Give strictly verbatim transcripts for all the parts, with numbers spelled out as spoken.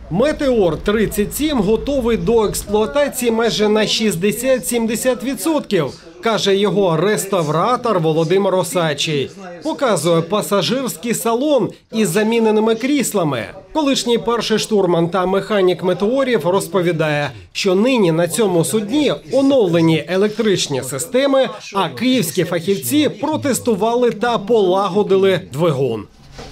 Метеор тридцять сім готовий до експлуатації майже на шістдесят-сімдесят відсотків, каже його реставратор Володимир Осадчий. Показує пасажирський салон із заміненими кріслами. Колишній перший штурман та механік метеорів розповідає, що нині на цьому судні оновлені електричні системи, а київські фахівці протестували та полагодили двигун.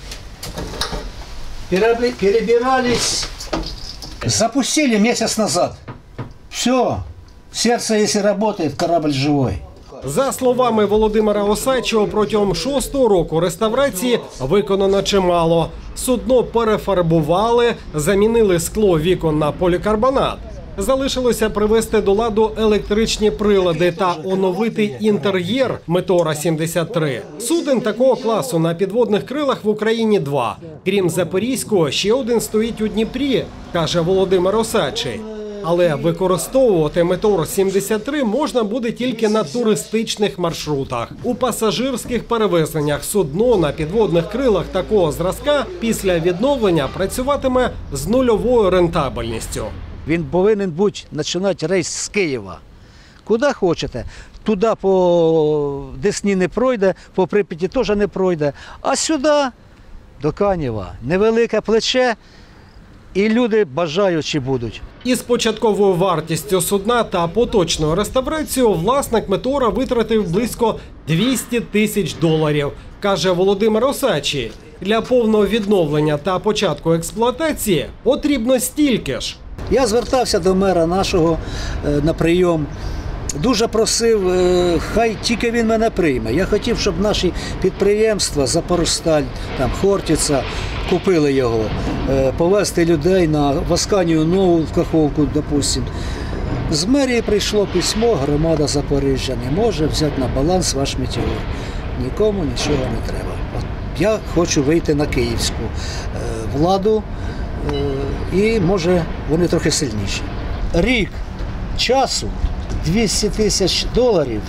Перебирались, запустили месяц назад. Все, сердце, если работает, корабль живой. За словами Володимира Осадчого, протягом шостого року реставрації виконано чимало. Судно перефарбували, замінили скло вікон на полікарбонат. Залишилося привести до ладу електричні прилади та оновити інтер'єр Метеора сімдесят три. Суден такого класу на підводних крилах в Україні два. Крім Запорізького, ще один стоїть у Дніпрі, каже Володимир Осадчий. Але використовувати Метеор сімдесят три можна буде тільки на туристичних маршрутах. У пасажирських перевезеннях судно на підводних крилах такого зразка після відновлення працюватиме з нульовою рентабельністю. Він повинен бути починати рейс з Києва. Куди хочете. Туди по Десні не пройде, по Прип'яті теж не пройде. А сюди, до Канєва, невелике плече, і люди бажаючі будуть. Із початковою вартістю судна та поточною реставрацією власник Метеора витратив близько двісті тисяч доларів, каже Володимир Осадчий. Для повного відновлення та початку експлуатації потрібно стільки ж. Я звертався до мера нашого на прийом. Дуже просив, хай тільки він мене прийме. Я хотів, щоб наші підприємства, Запорожсталь, там, Хортиця, купили його, повезти людей на Асканію Нову в Каховку, допустим. З мерії прийшло письмо, громада Запоріжжя не може взяти на баланс ваш метеор. Нікому нічого не треба. От я хочу вийти на київську владу, і, може, вони трохи сильніші. Рік часу, двісті тисяч доларів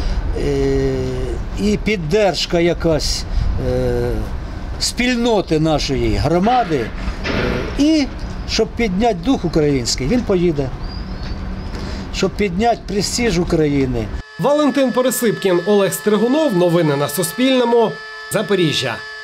і піддержка якась спільноти нашої громади, і щоб підняти дух український, він поїде. Щоб підняти престиж України. Валентин Пересипкін, Олег Стригунов. Новини на Суспільному. Запоріжжя.